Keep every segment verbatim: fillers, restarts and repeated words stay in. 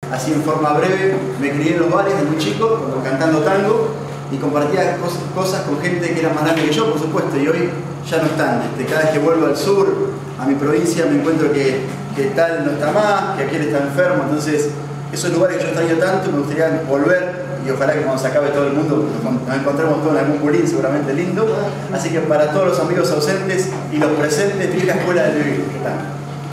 así en forma breve. Me crié en los bares de muy chico, cantando tango, y compartía cosas, cosas con gente que era más grande que yo, por supuesto, y hoy ya no están. Este, cada vez que vuelvo al sur, a mi provincia, me encuentro que, que tal no está más, que aquel está enfermo. Entonces, esos lugares que yo extraño tanto, me gustaría volver, y ojalá que cuando se acabe todo el mundo nos encontremos todos en algún bulín seguramente lindo. Así que para todos los amigos ausentes y los presentes, vieja escuela del vivir. ¿Qué tal?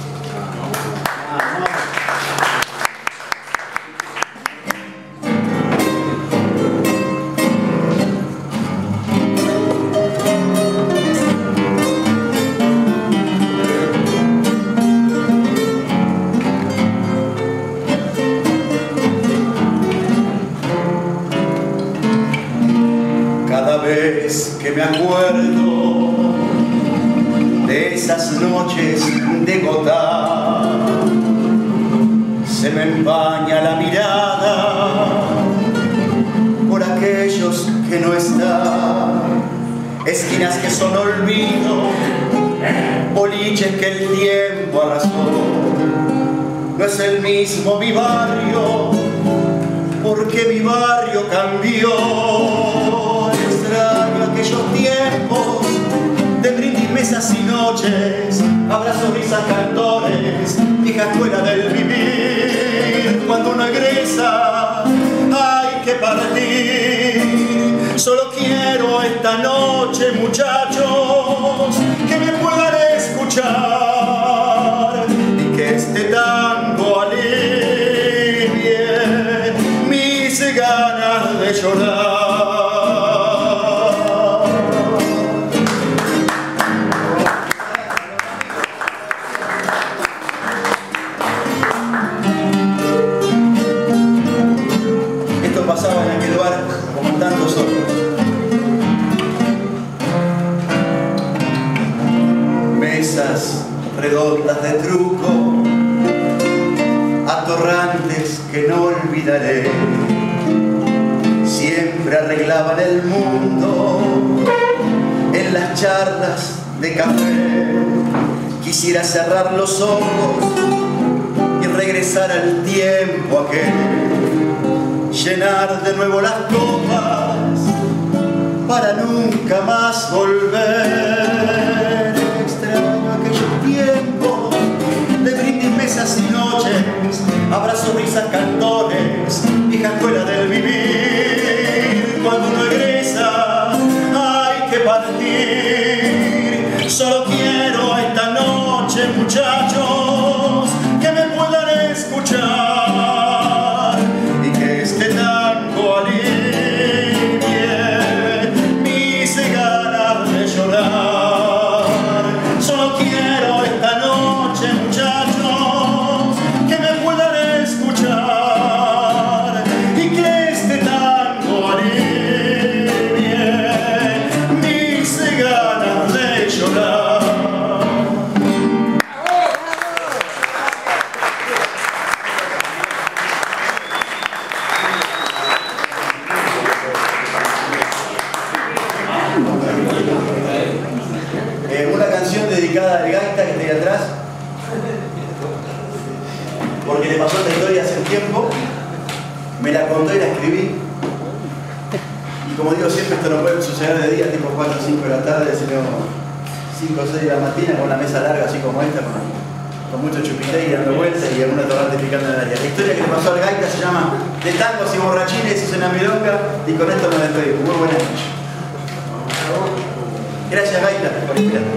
Que me acuerdo de esas noches de gota, se me empaña la mirada por aquellos que no están, esquinas que son olvido, boliches que el tiempo arrasó. No es el mismo mi barrio, porque mi barrio cambió. Extraño aquellos tiempos de brindis, mesas y noches, abrazos, risas, cantores, vieja escuela del vivir. Cuando uno egresa hay que partir. Solo quiero esta noche, muchachos, que me puedan escuchar y que este tango alivie mis ganas de llorar. Pasaba en aquel lugar como tantos otros. Mesas redondas de truco, atorrantes que no olvidaré, siempre arreglaban el mundo en las charlas de café. Quisiera cerrar los ojos y regresar al tiempo aquel, llenar de nuevo las copas para nunca más volver. Extraño aquellos tiempos de brindis, mesas y noches, abrazos, risas, cantones, vieja escuela del vivir. Cuando uno egresa hay que partir. Solo quiero esta noche, muchachos, que me puedan escuchar. Este tango alivie mis ganas de llorar. Solo quiero esta noche, muchachos, que me puedan escuchar y que este tango alivie mis ganas de llorar. Dedicada al gaita que está ahí atrás, porque le pasó esta historia hace un tiempo, me la contó y la escribí, y como digo siempre, esto no puede suceder de día, tipo cuatro o cinco de la tarde, sino cinco o seis de la mañana, con la mesa larga así como esta, con, con mucho chupité y dando vueltas y alguna torrante picando en el área. La historia que le pasó al gaita se llama De tangos y borrachines, hizo una milonga, y con esto me despedimos. Muy buenas noches. Gracias, gaita, por inspirarme.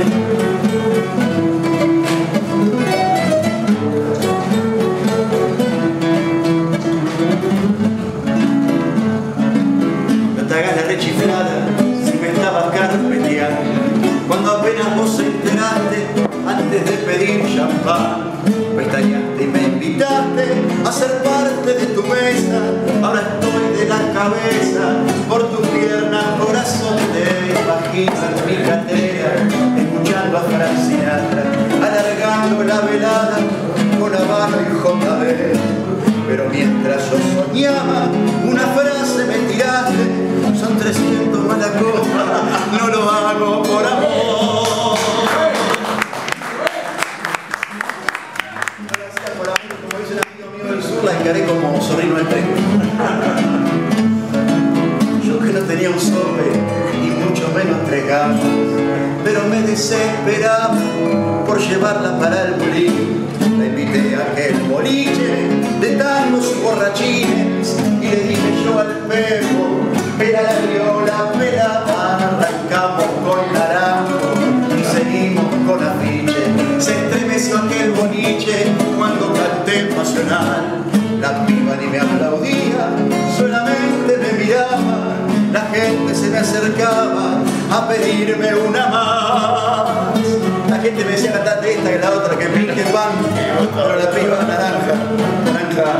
No te hagas la rechiflada si me estabas carpeteando, cuando apenas vos te enteraste antes de pedir champán. Pestañaste y me invitaste a ser parte de tu mesa. Ahora estoy de la cabeza por tus piernas, corazón. Te imagino en mi cartera escuchando a Frank Sinatra, alargando la velada con Habano y J B. Pero mientras yo soñaba, una frase me tiraste: son trescientos más la copa, no lo hago por amor. Gracias por amor, como dice un amigo mío del sur, la encaré como sobrino del tren. Yo que no tenía un sope y mucho menos tres gafas, pero me desesperaba por llevarla para el bulín. La invité a aquel boliche de tangos y borrachines y le dije yo al perro, pela la viola, pela, arrancamos con naranjo y seguimos con afiche. Se estremeció aquel boliche cuando canté pasional. La piba ni me aplaudía, solamente me miraba. La gente se me acercaba a pedirme una más. La gente me decía cantate esta que la otra, que pinche pan, pero la piba naranja, naranja,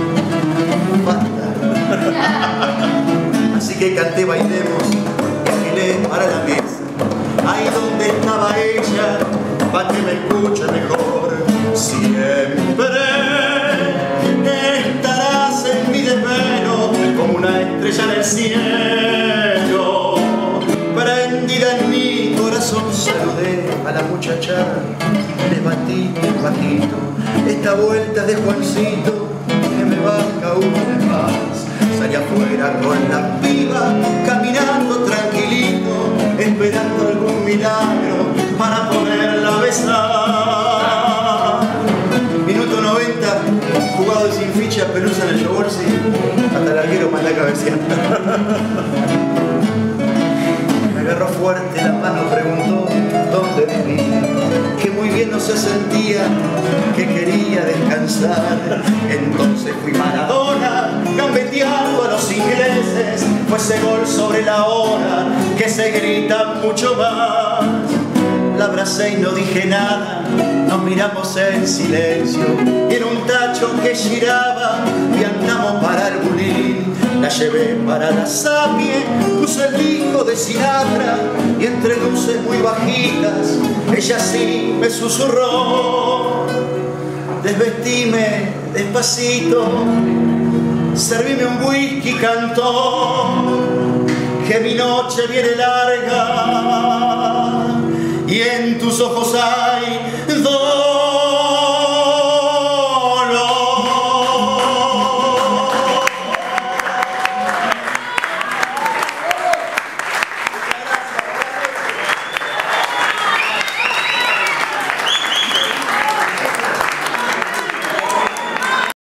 basta. Así que canté bailemos, bailé para la mesa. Ahí donde estaba ella, pa' que me escuche mejor. Siempre estarás en mi desvelo como una estrella en el cielo, prendida en mi corazón. Saludé a la muchacha, le batí bajito esta vuelta de Juancito que me baja una vez más. Salí afuera con la piba, caminando tranquilito, esperando algún milagro para poderla besar. Minuto noventa, jugado sin ficha, pelusa en el yoborsi, hasta el arquero manda cabeceando. Me agarró fuerte la mano, preguntó dónde vivía, que muy bien no se sentía, que quería descansar. Entonces fui Maradona, gambeteando a los ingleses, fue ese gol sobre la hora que se grita mucho más. La abracé y no dije nada, nos miramos en silencio y en un tacho que giraba y andamos para el bulín. La llevé para la Sapie, puse el disco de Sinatra y entre luces muy bajitas ella sí me susurró. Desvestíme despacito, servime un whisky, cantó, que mi noche viene larga y en tus ojos hay